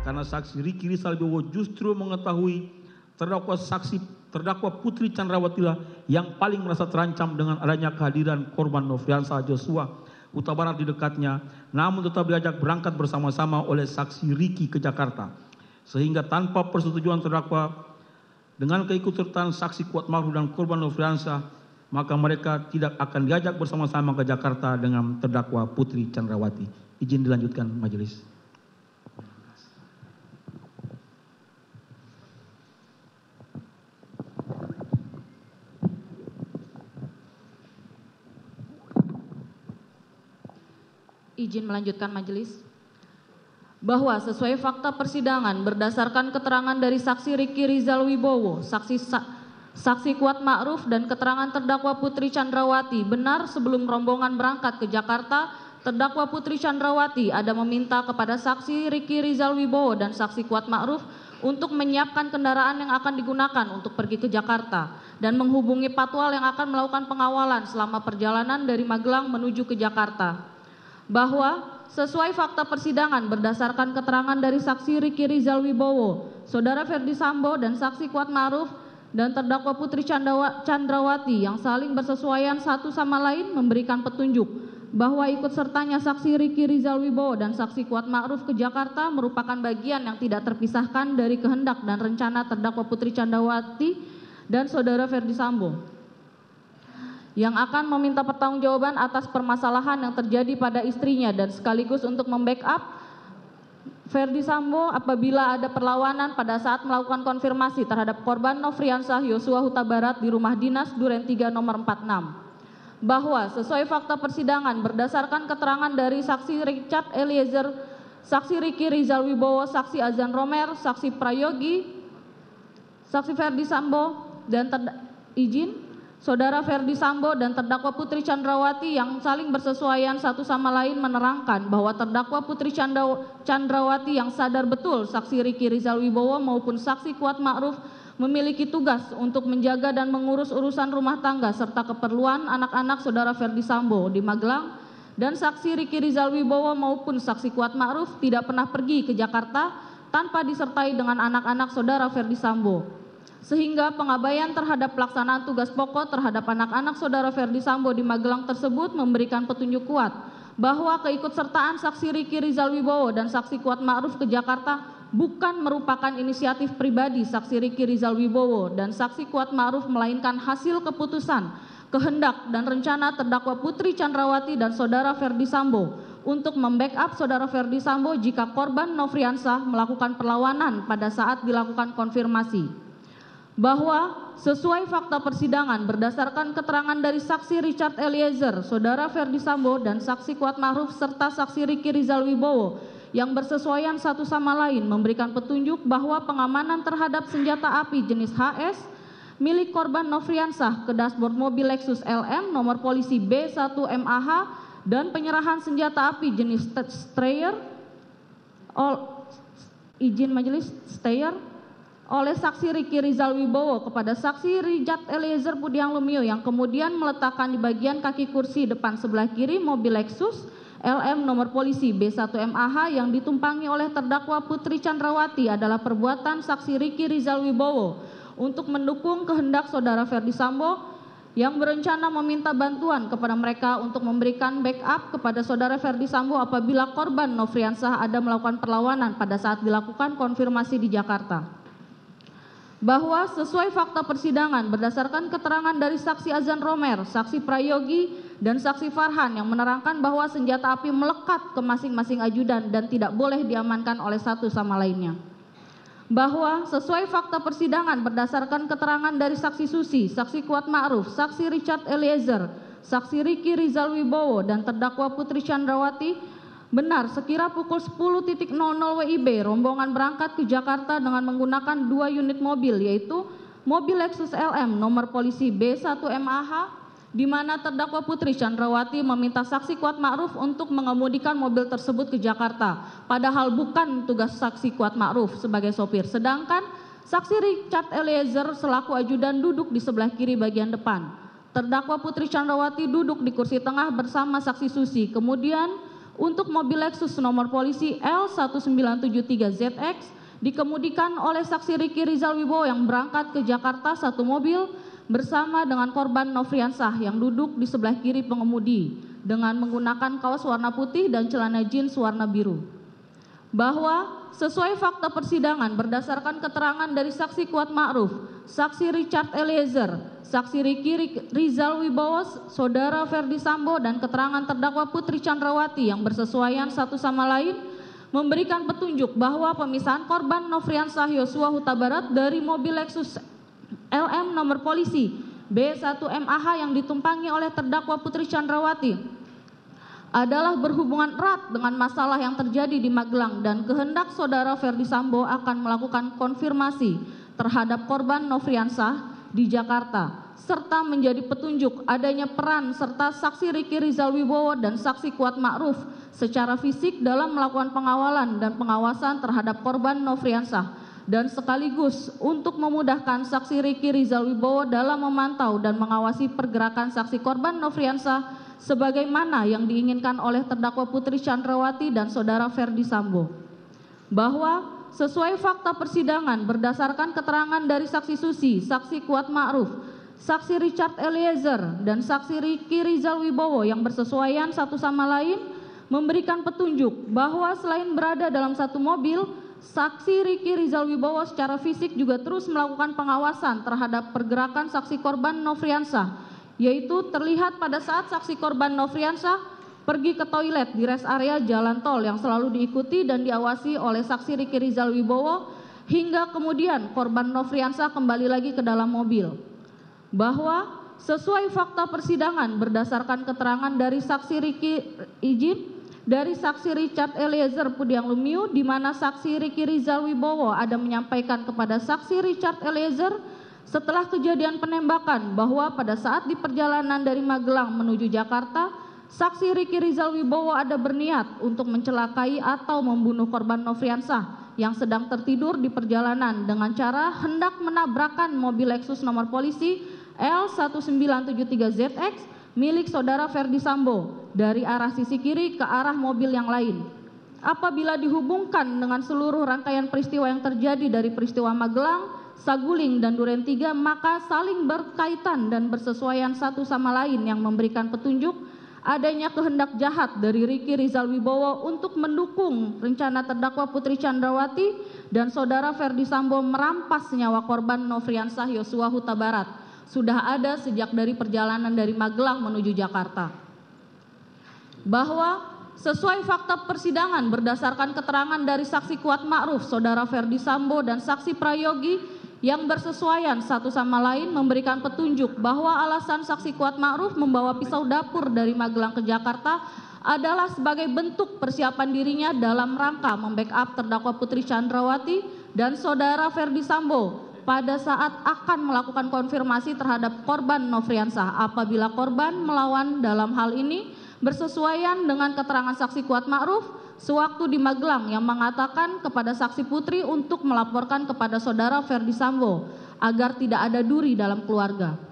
karena saksi Ricky Rizal Wibowo justru mengetahui terdakwa Putri Chandrawati lah yang paling merasa terancam dengan adanya kehadiran korban Nofriansah Joshua Huta Barat di dekatnya, namun tetap diajak berangkat bersama-sama oleh saksi Ricky ke Jakarta, sehingga tanpa persetujuan terdakwa dengan keikutsertaan saksi Kuatmaruf dan korban Nofriansah, maka mereka tidak akan diajak bersama-sama ke Jakarta dengan terdakwa Putri Chandrawati. Izin dilanjutkan majelis. Izin melanjutkan majelis. Bahwa sesuai fakta persidangan berdasarkan keterangan dari saksi Ricky Rizal Wibowo, saksi Kuatmaruf dan keterangan terdakwa Putri Chandrawati, benar sebelum rombongan berangkat ke Jakarta, terdakwa Putri Chandrawati ada meminta kepada saksi Ricky Rizal Wibowo dan saksi Kuatmaruf untuk menyiapkan kendaraan yang akan digunakan untuk pergi ke Jakarta dan menghubungi patwal yang akan melakukan pengawalan selama perjalanan dari Magelang menuju ke Jakarta. Bahwa sesuai fakta persidangan berdasarkan keterangan dari saksi Ricky Rizal Wibowo, saudara Ferdi Sambo dan saksi Kuatmaruf dan terdakwa Putri Chandrawati yang saling bersesuaian satu sama lain memberikan petunjuk bahwa ikut sertanya saksi Ricky Rizal Wibowo dan saksi Kuatmaruf ke Jakarta merupakan bagian yang tidak terpisahkan dari kehendak dan rencana terdakwa Putri Chandrawati dan saudara Ferdi Sambo yang akan meminta pertanggungjawaban atas permasalahan yang terjadi pada istrinya dan sekaligus untuk membackup Ferdi Sambo apabila ada perlawanan pada saat melakukan konfirmasi terhadap korban Nofriansah Yosua Huta Barat di rumah dinas Duren 3 nomor 46. Bahwa sesuai fakta persidangan berdasarkan keterangan dari saksi Richard Eliezer, saksi Ricky Rizal Wibowo, saksi Azan Romer, saksi Prayogi, saksi Ferdi Sambo dan izin saudara Ferdi Sambo dan terdakwa Putri Chandrawati yang saling bersesuaian satu sama lain menerangkan bahwa terdakwa Putri Chandrawati yang sadar betul saksi Ricky Rizal Wibowo maupun saksi Kuatmaruf memiliki tugas untuk menjaga dan mengurus urusan rumah tangga serta keperluan anak-anak saudara Ferdi Sambo di Magelang, dan saksi Ricky Rizal Wibowo maupun saksi Kuatmaruf tidak pernah pergi ke Jakarta tanpa disertai dengan anak-anak saudara Ferdi Sambo, sehingga pengabaian terhadap pelaksanaan tugas pokok terhadap anak-anak saudara Ferdi Sambo di Magelang tersebut memberikan petunjuk kuat bahwa keikutsertaan saksi Ricky Rizal Wibowo dan saksi Kuatmaruf ke Jakarta bukan merupakan inisiatif pribadi saksi Ricky Rizal Wibowo dan saksi Kuatmaruf, melainkan hasil keputusan, kehendak dan rencana terdakwa Putri Chandrawati dan saudara Ferdi Sambo untuk membackup saudara Ferdi Sambo jika korban Nofriansah melakukan perlawanan pada saat dilakukan konfirmasi. Bahwa sesuai fakta persidangan berdasarkan keterangan dari saksi Richard Eliezer, saudara Ferdi Sambo dan saksi Kuatmaruf serta saksi Ricky Rizal Wibowo yang bersesuaian satu sama lain memberikan petunjuk bahwa pengamanan terhadap senjata api jenis HS milik korban Nofriansah ke dashboard mobil Lexus LM nomor polisi B1MAH dan penyerahan senjata api jenis Steyr izin majelis Steyr oleh saksi Ricky Rizal Wibowo kepada saksi Richard Eliezer Pudiang Lumiu yang kemudian meletakkan di bagian kaki kursi depan sebelah kiri mobil Lexus LM nomor polisi B1MAH yang ditumpangi oleh terdakwa Putri Chandrawati adalah perbuatan saksi Ricky Rizal Wibowo untuk mendukung kehendak saudara Ferdi Sambo yang berencana meminta bantuan kepada mereka untuk memberikan backup kepada saudara Ferdi Sambo apabila korban Nofriansah ada melakukan perlawanan pada saat dilakukan konfirmasi di Jakarta. Bahwa sesuai fakta persidangan berdasarkan keterangan dari saksi Azan Romer, saksi Prayogi, dan saksi Farhan yang menerangkan bahwa senjata api melekat ke masing-masing ajudan dan tidak boleh diamankan oleh satu sama lainnya. Bahwa sesuai fakta persidangan berdasarkan keterangan dari saksi Susi, saksi Kuatmaruf, saksi Richard Eliezer, saksi Ricky Rizal Wibowo, dan terdakwa Putri Chandrawati, benar sekira pukul 10.00 WIB rombongan berangkat ke Jakarta dengan menggunakan 2 unit mobil, yaitu mobil Lexus LM nomor polisi B1MAH di mana terdakwa Putri Chandrawati meminta saksi Kuatmaruf untuk mengemudikan mobil tersebut ke Jakarta, padahal bukan tugas saksi Kuatmaruf sebagai sopir, sedangkan saksi Richard Eliezer selaku ajudan duduk di sebelah kiri bagian depan. Terdakwa Putri Chandrawati duduk di kursi tengah bersama saksi Susi. Kemudian untuk mobil Lexus nomor polisi L1973ZX dikemudikan oleh saksi Riki Rizal Wibowo yang berangkat ke Jakarta satu mobil bersama dengan korban Nofriansah yang duduk di sebelah kiri pengemudi dengan menggunakan kaos warna putih dan celana jeans warna biru. Bahwa sesuai fakta persidangan berdasarkan keterangan dari saksi Kuat Ma'ruf, saksi Richard Eliezer, saksi Riki Rizal Wibowo, saudara Ferdi Sambo, dan keterangan terdakwa Putri Chandrawati yang bersesuaian satu sama lain memberikan petunjuk bahwa pemisahan korban Nofriansah Yosua Huta Barat dari mobil Lexus LM nomor polisi B1MAH yang ditumpangi oleh terdakwa Putri Chandrawati adalah berhubungan erat dengan masalah yang terjadi di Magelang dan kehendak saudara Ferdi Sambo akan melakukan konfirmasi terhadap korban Nofriansah di Jakarta serta menjadi petunjuk adanya peran serta saksi Riki Rizal Wibowo dan saksi Kuat Ma'ruf secara fisik dalam melakukan pengawalan dan pengawasan terhadap korban Nofriansah dan sekaligus untuk memudahkan saksi Riki Rizal Wibowo dalam memantau dan mengawasi pergerakan saksi korban Nofriansah sebagaimana yang diinginkan oleh terdakwa Putri Chandrawati dan saudara Ferdi Sambo. Bahwa sesuai fakta persidangan berdasarkan keterangan dari saksi Susi, saksi Kuat Ma'ruf, saksi Richard Eliezer, dan saksi Riki Rizal Wibowo yang bersesuaian satu sama lain memberikan petunjuk bahwa selain berada dalam satu mobil, saksi Riki Rizal Wibowo secara fisik juga terus melakukan pengawasan terhadap pergerakan saksi korban Nofriansah, yaitu terlihat pada saat saksi korban Nofriansah pergi ke toilet di rest area jalan tol yang selalu diikuti dan diawasi oleh saksi Riki Rizal Wibowo hingga kemudian korban Nofriansah kembali lagi ke dalam mobil. Bahwa sesuai fakta persidangan berdasarkan keterangan dari saksi dari saksi Richard Eliezer Pudiang Lumiu di mana saksi Riki Rizal Wibowo ada menyampaikan kepada saksi Richard Eliezer setelah kejadian penembakan bahwa pada saat di perjalanan dari Magelang menuju Jakarta, saksi Riki Rizal Wibowo ada berniat untuk mencelakai atau membunuh korban Nofriansah yang sedang tertidur di perjalanan dengan cara hendak menabrakkan mobil Lexus nomor polisi L1973ZX milik saudara Ferdi Sambo dari arah sisi kiri ke arah mobil yang lain. Apabila dihubungkan dengan seluruh rangkaian peristiwa yang terjadi dari peristiwa Magelang, Saguling, dan Duren 3, maka saling berkaitan dan bersesuaian satu sama lain yang memberikan petunjuk adanya kehendak jahat dari Riki Rizal Wibowo untuk mendukung rencana terdakwa Putri Chandrawati dan saudara Ferdi Sambo merampas nyawa korban Nofriansah Yosua Huta Barat sudah ada sejak dari perjalanan dari Magelang menuju Jakarta. Bahwa sesuai fakta persidangan berdasarkan keterangan dari saksi Kuat Ma'ruf, saudara Ferdi Sambo, dan saksi Prayogi yang bersesuaian satu sama lain memberikan petunjuk bahwa alasan saksi Kuat Ma'ruf membawa pisau dapur dari Magelang ke Jakarta adalah sebagai bentuk persiapan dirinya dalam rangka membackup terdakwa Putri Chandrawati dan saudara Ferdi Sambo pada saat akan melakukan konfirmasi terhadap korban Nofriansah apabila korban melawan dalam hal ini bersesuaian dengan keterangan saksi Kuat Ma'ruf sewaktu di Magelang yang mengatakan kepada saksi Putri untuk melaporkan kepada saudara Ferdi Sambo agar tidak ada duri dalam keluarga.